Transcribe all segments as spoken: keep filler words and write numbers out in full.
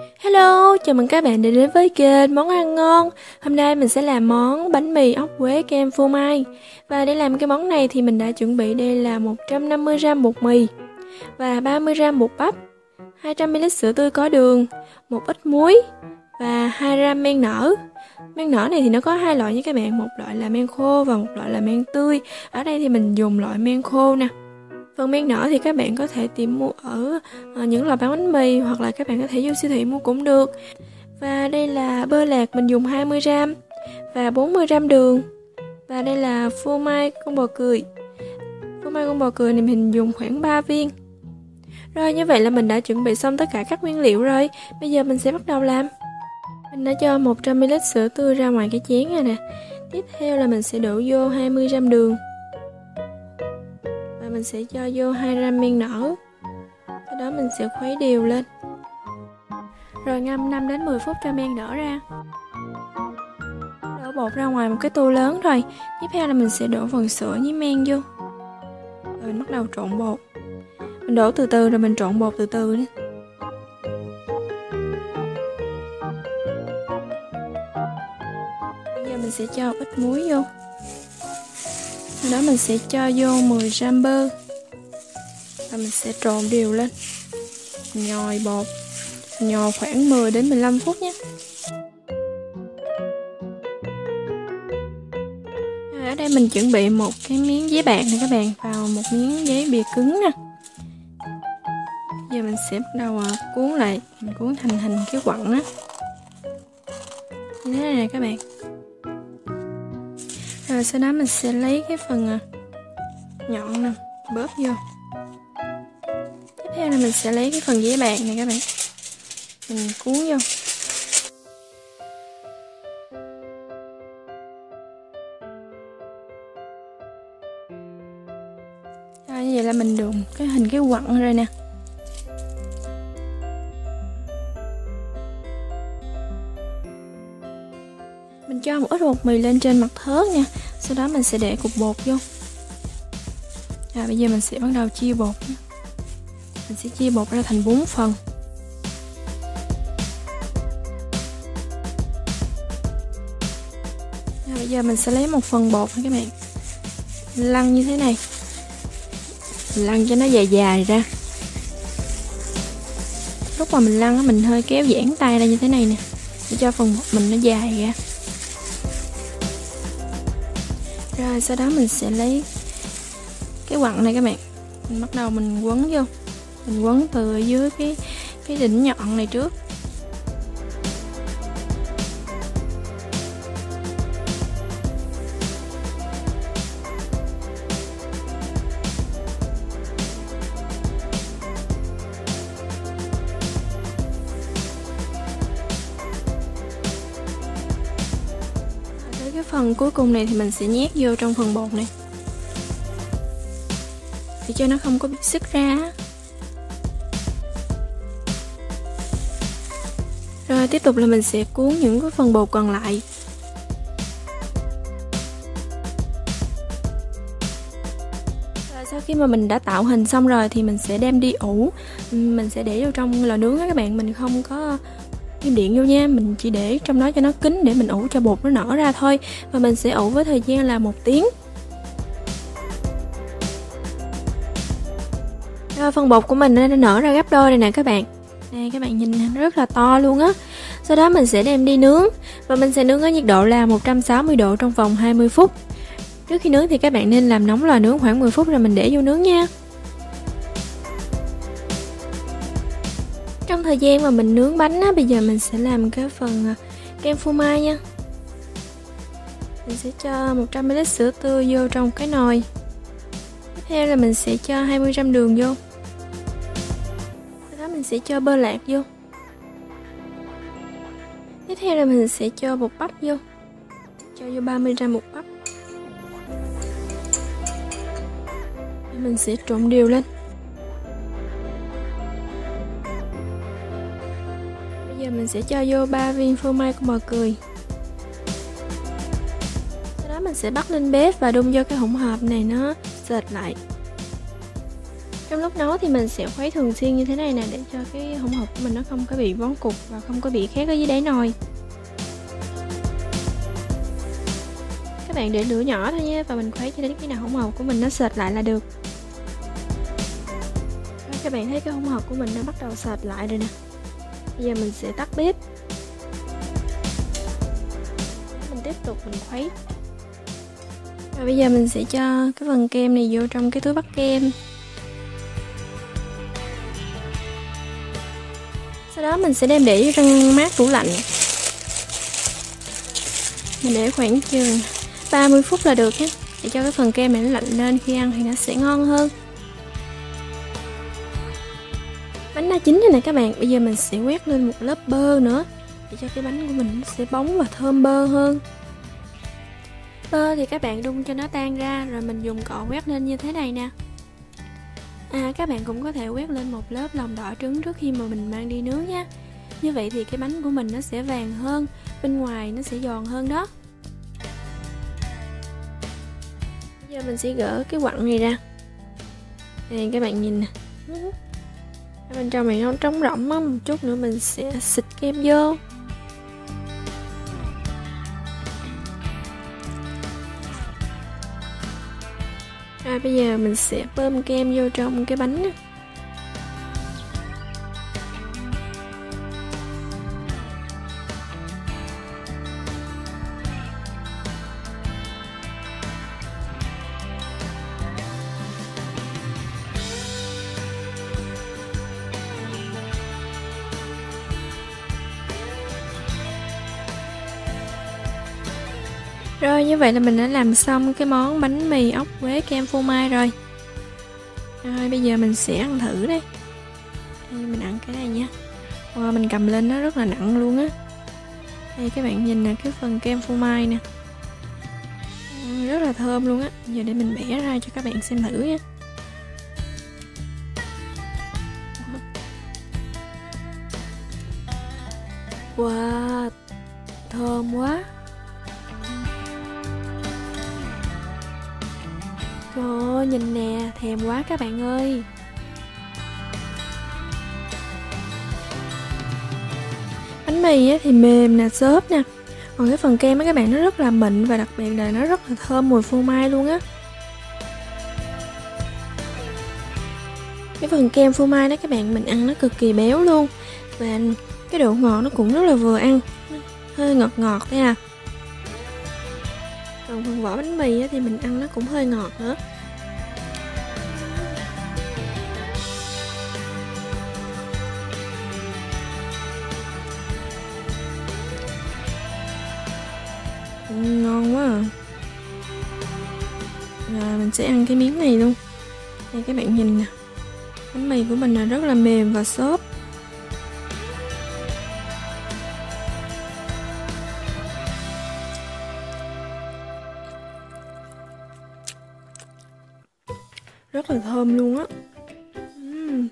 Hello, chào mừng các bạn đã đến với kênh Món Ăn Ngon. Hôm nay mình sẽ làm món bánh mì ốc quế kem phô mai. Và để làm cái món này thì mình đã chuẩn bị đây là một trăm năm mươi gam bột mì và ba mươi gam bột bắp, hai trăm mi li lít sữa tươi có đường, một ít muối và hai gam men nở. Men nở này thì nó có hai loại nha các bạn, một loại là men khô và một loại là men tươi. Ở đây thì mình dùng loại men khô nè. Phần men nở thì các bạn có thể tìm mua ở những lò bán bánh mì hoặc là các bạn có thể vô siêu thị mua cũng được. Và đây là bơ lạc, mình dùng hai mươi gam và bốn mươi gam đường. Và đây là phô mai con bò cười. Phô mai con bò cười này mình dùng khoảng ba viên. Rồi, như vậy là mình đã chuẩn bị xong tất cả các nguyên liệu rồi. Bây giờ mình sẽ bắt đầu làm. Mình đã cho một trăm mi li lít sữa tươi ra ngoài cái chén này nè. Tiếp theo là mình sẽ đổ vô hai mươi gam đường. Và mình sẽ cho vô hai gam men nở. Sau đó mình sẽ khuấy đều lên. Rồi ngâm năm đến mười phút cho men nở ra. Đổ bột ra ngoài một cái tô lớn rồi. Tiếp theo là mình sẽ đổ phần sữa với men vô. Rồi mình bắt đầu trộn bột. Mình đổ từ từ rồi mình trộn bột từ từ đi. Bây giờ mình sẽ cho ít muối vô. Sau đó mình sẽ cho vô mười gam bơ. Và mình sẽ trộn đều lên. Nhồi bột. Nhồi khoảng mười đến mười lăm phút nhé. Rồi, ở đây mình chuẩn bị một cái miếng giấy bạc này các bạn, vào một miếng giấy bìa cứng nè. Giờ mình sẽ bắt đầu cuốn lại, mình cuốn thành hình cái quặng á. Như thế này nè các bạn. Rồi sau đó mình sẽ lấy cái phần nhọn nè, bóp vô. Tiếp theo là mình sẽ lấy cái phần giấy bạc này các bạn, mình cuốn vô. Rồi, như vậy là mình được cái hình cái quặng rồi nè. Mình cho một ít bột mì lên trên mặt thớt nha. Sau đó mình sẽ để cục bột vô. Rồi bây giờ mình sẽ bắt đầu chia bột nha. Mình sẽ chia bột ra thành bốn phần. Rồi bây giờ mình sẽ lấy một phần bột nha các bạn. Mình lăn như thế này. Mình lăn cho nó dài dài ra. Lúc mà mình lăn mình hơi kéo giãn tay ra như thế này nè, để cho phần bột mình nó dài ra. Rồi sau đó mình sẽ lấy cái quặng này các bạn, mình bắt đầu mình quấn vô, mình quấn từ ở dưới cái cái đỉnh nhọn này trước. Cái phần cuối cùng này thì mình sẽ nhét vô trong phần bột này để cho nó không có bị xứt ra. Rồi tiếp tục là mình sẽ cuốn những cái phần bột còn lại. Rồi sau khi mà mình đã tạo hình xong rồi thì mình sẽ đem đi ủ. Mình sẽ để vô trong lò nướng á các bạn, mình không có kim điện vô nha, mình chỉ để trong đó cho nó kín để mình ủ cho bột nó nở ra thôi. Và mình sẽ ủ với thời gian là một tiếng. Rồi phần bột của mình nó đã nở ra gấp đôi này nè các bạn. Nè các bạn nhìn nó rất là to luôn á. Sau đó mình sẽ đem đi nướng. Và mình sẽ nướng ở nhiệt độ là một trăm sáu mươi độ trong vòng hai mươi phút. Trước khi nướng thì các bạn nên làm nóng lò nướng khoảng mười phút rồi mình để vô nướng nha. Trong thời gian mà mình nướng bánh á, bây giờ mình sẽ làm cái phần kem phô mai nha. Mình sẽ cho một trăm mi li lít sữa tươi vô trong cái nồi. Tiếp theo là mình sẽ cho hai mươi gam đường vô. Sau đó mình sẽ cho bơ lạc vô. Tiếp theo là mình sẽ cho bột bắp vô. Cho vô ba mươi gam bột bắp. Mình sẽ trộn đều lên. Bây giờ mình sẽ cho vô ba viên phô mai con bò cười. Sau đó mình sẽ bắt lên bếp và đun cho cái hỗn hợp này nó sệt lại. Trong lúc nấu thì mình sẽ khuấy thường xuyên như thế này nè, để cho cái hỗn hợp của mình nó không có bị vón cục và không có bị khét ở dưới đáy nồi. Các bạn để lửa nhỏ thôi nha, và mình khuấy cho đến khi nào hỗn hợp của mình nó sệt lại là được. Đó, các bạn thấy cái hỗn hợp của mình nó bắt đầu sệt lại rồi nè. Bây giờ mình sẽ tắt bếp. Mình tiếp tục mình khuấy. Và bây giờ mình sẽ cho cái phần kem này vô trong cái túi bắt kem. Sau đó mình sẽ đem để trong mát tủ lạnh. Mình để khoảng chừng ba mươi phút là được nhé, để cho cái phần kem này nó lạnh lên, khi ăn thì nó sẽ ngon hơn. Bánh đã chín rồi nè các bạn. Bây giờ mình sẽ quét lên một lớp bơ nữa, để cho cái bánh của mình nó sẽ bóng và thơm bơ hơn. Bơ thì các bạn đun cho nó tan ra, rồi mình dùng cọ quét lên như thế này nè. À, các bạn cũng có thể quét lên một lớp lòng đỏ trứng trước khi mà mình mang đi nướng nha. Như vậy thì cái bánh của mình nó sẽ vàng hơn, bên ngoài nó sẽ giòn hơn đó. Bây giờ mình sẽ gỡ cái quặng này ra. Đây các bạn nhìn nè. Ở bên trong này nó trống rỗng á, một chút nữa mình sẽ xịt kem vô. À, bây giờ mình sẽ bơm kem vô trong cái bánh á. Rồi, như vậy là mình đã làm xong cái món bánh mì ốc quế kem phô mai rồi. Rồi, bây giờ mình sẽ ăn thử đây. Đây, mình ăn cái này nha. Wow, mình cầm lên nó rất là nặng luôn á. Đây các bạn nhìn nè, cái phần kem phô mai nè. Rất là thơm luôn á. Giờ để mình bẻ ra cho các bạn xem thử nha. Wow, thơm quá. Trời ơi, nhìn nè, thèm quá các bạn ơi. Bánh mì thì mềm nè, xốp nè. Còn cái phần kem á các bạn, nó rất là mịn và đặc biệt là nó rất là thơm mùi phô mai luôn á. Cái phần kem phô mai đó các bạn, mình ăn nó cực kỳ béo luôn. Và cái độ ngọt nó cũng rất là vừa ăn, hơi ngọt ngọt thế à. Còn phần vỏ bánh mì thì mình ăn nó cũng hơi ngọt nữa. Ừ, ngon quá à. Rồi mình sẽ ăn cái miếng này luôn. Đây các bạn nhìn nè, bánh mì của mình là rất là mềm và xốp. Rất là thơm luôn á. uhm.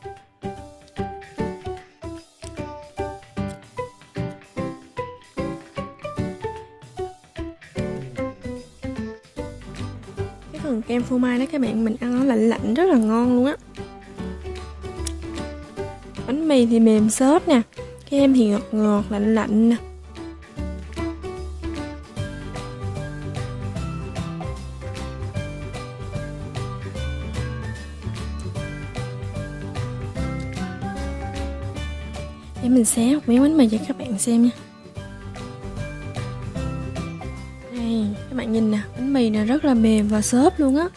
Cái phần kem phô mai đó các bạn, mình ăn nó lạnh lạnh rất là ngon luôn á. Bánh mì thì mềm xốp nè, kem thì ngọt ngọt lạnh lạnh nè. Để mình xé một miếng bánh mì cho các bạn xem nha. Đây, các bạn nhìn nè, bánh mì này rất là mềm và xốp luôn á.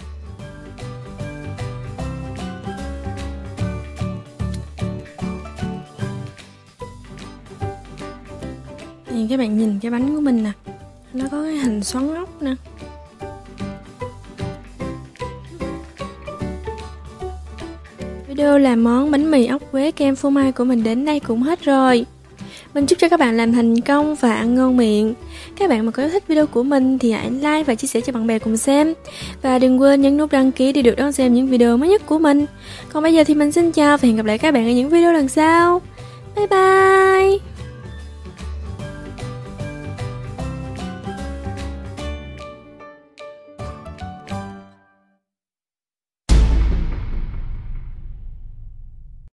Đây, các bạn nhìn cái bánh của mình nè, nó có cái hình xoắn ốc nè. Video làm món bánh mì ốc quế kem phô mai của mình đến đây cũng hết rồi. Mình chúc cho các bạn làm thành công và ăn ngon miệng. Các bạn mà có thích video của mình thì hãy like và chia sẻ cho bạn bè cùng xem. Và đừng quên nhấn nút đăng ký để được đón xem những video mới nhất của mình. Còn bây giờ thì mình xin chào và hẹn gặp lại các bạn ở những video lần sau. Bye bye.